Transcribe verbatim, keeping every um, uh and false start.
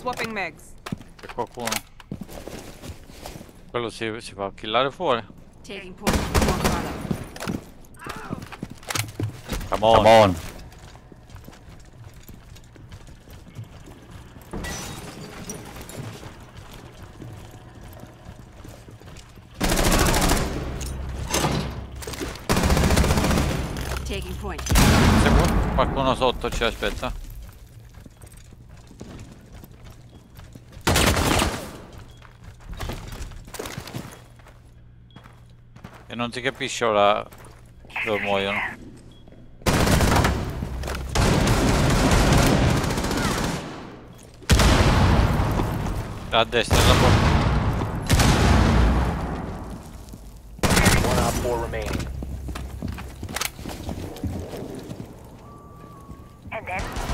Swapping mags. C'è qualcuno. Quello si, si fa killare fuori. Taking point. Come on. Come on. Taking point. Se qualcuno sotto ci aspetta. E non si capisce ora dove muoiono. A destra la porta. One op four remaining. And then